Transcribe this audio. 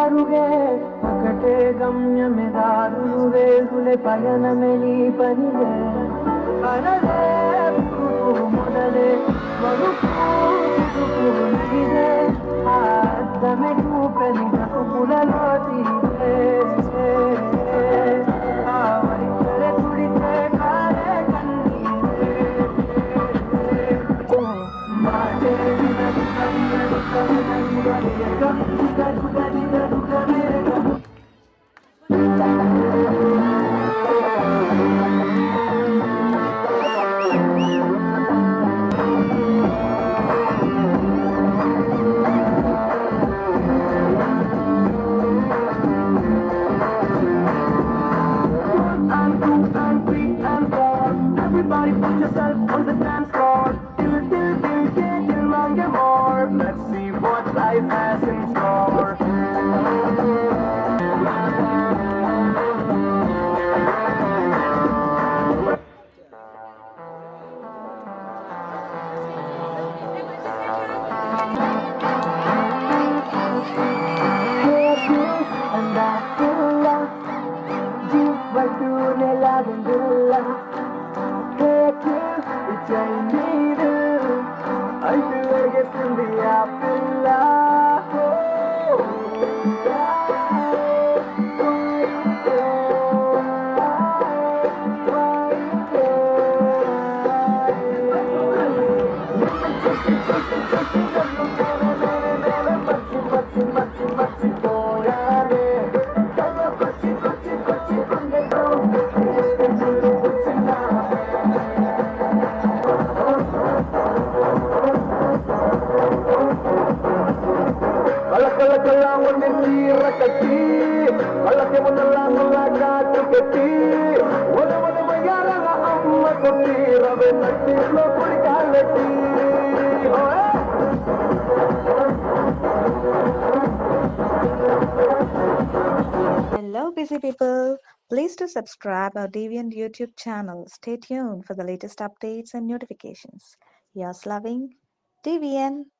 ಮಾರುಗೆ ಪಕಟೆ ಗಮ್ಯಮೆ ದಾರುವೆ ಗುಲೆ ಪಯನಮೆಲಿ ಪನಿಗೆ ಅನಲೆ ಪುರುಪು ಮೊದಲೇ ಮರುಪು ತುದುಪು ನಗಿದೆ ಆದ್ದಮೆ ಕೂಪೆನಿ ಕುಲಲೋತಿದೆ ಆವರಿಕರೆ ಕುಡಿತೆ ಕಾರೆ ಕಣ್ಣೀರೆ ಮಾತೆ Everybody put yourself on the dance floor. Till long get more. Let's see what life has in store. Hello, busy people. Please do subscribe our Deviant YouTube channel. Stay tuned for the latest updates and notifications. Yours loving, Deviant.